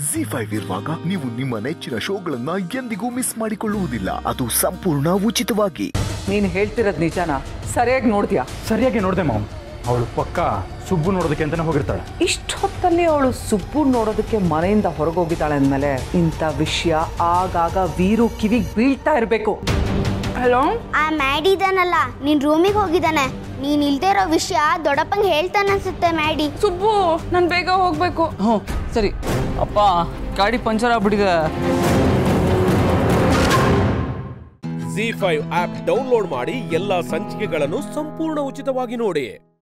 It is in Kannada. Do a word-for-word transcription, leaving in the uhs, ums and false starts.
ಜಿ ಫೈವ್ ಇರುವಾಗ ನೀವು ನಿಮ್ಮ ನೆಚ್ಚಿನ ಶೋಗಳನ್ನ ಎಂದಿಗೂ ಮಿಸ್ ಮಾಡಿಕೊಳ್ಳುವುದಿಲ್ಲ. ಅದು ಸಂಪೂರ್ಣ ಉಚಿತವಾಗಿ. ನೀನು ಹೇಳ್ತಿರೋದು ನಿಜಾನಾ? ಸರಿಯಾಗಿ ನೋಡ್ತೀಯಾ? ಸರಿಯಾಗಿ ನೋಡ್ದೆ ಮಾಮ್. ಅವಳು ಪಕ್ಕ ಸುಬ್ಬು ನೋಡೋದಕ್ಕೆ ಅಂತಾನೆ ಹೋಗಿರ್ತಾಳೆ. ಇಷ್ಟೊತ್ತಲ್ಲಿ ಅವಳು ಸುಬ್ಬು ನೋಡೋದಕ್ಕೆ ಮನೆಯಿಂದ ಹೊರಗೋಗಿದ್ದಾಳೆ ಅಂದಮೇಲೆ ಇಂಥ ವಿಷಯ ಆಗಾಗ ವೀರು ಕಿವಿಗೆ ಬೀಳ್ತಾ ಇರಬೇಕು. ಹಲೋ, ಆ ಮ್ಯಾಡಿ ಇದಾನಲ್ಲ, ನಿನ್ ರೂಮಿಗೆ ಹೋಗಿದ್ದಾನೆ. ನೀನ್ ಇಲ್ದೇ ಇರೋ ವಿಷಯ ದೊಡ್ಡಪ್ಪಂಗೆ ಹೇಳ್ತಾನೆ ಅನ್ಸುತ್ತೆ ಮ್ಯಾಡಿ. ಸುಬ್ಬು, ನಾನು ಬೇಗ ಹೋಗ್ಬೇಕು. ಹ್ಞೂ ಸರಿ. ಅಪ್ಪ, ಗಾಡಿ ಪಂಚರ್ ಆಗ್ಬಿಟ್ಟಿದೆ. ಜಿ ಫೈವ್ ಆಪ್ ಡೌನ್ಲೋಡ್ ಮಾಡಿ ಎಲ್ಲಾ ಸಂಚಿಕೆಗಳನ್ನು ಸಂಪೂರ್ಣ ಉಚಿತವಾಗಿ ನೋಡಿ.